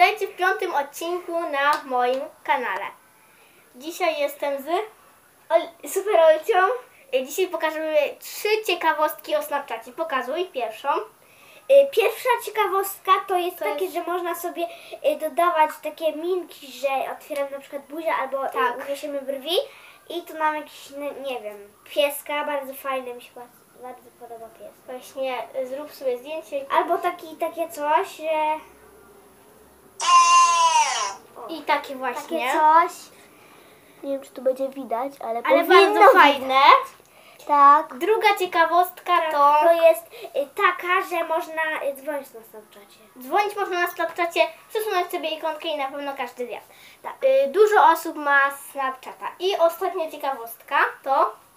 Witajcie w 5. odcinku na moim kanale. Dzisiaj jestem z Super Olcią. Dzisiaj pokażemy 3 ciekawostki o Snapchacie. Pokazuj pierwszą. Pierwsza ciekawostka to jest takie, że można sobie dodawać takie minki, że otwieramy na przykład buzię albo uniesiemy brwi i tu nam jakiś, nie wiem, pieska, bardzo fajny, mi się bardzo podoba pies. Właśnie zrób sobie zdjęcie. Albo takie coś, że... I takie właśnie. Takie coś. Nie wiem, czy tu będzie widać, ale Ale powinno bardzo fajne. Tak. Druga ciekawostka to jest taka, że można dzwonić na Snapchacie. dzwonić można na Snapchacie, przesunąć sobie ikonkę i na pewno każdy wie. Tak. Dużo osób ma Snapchata. I ostatnia ciekawostka to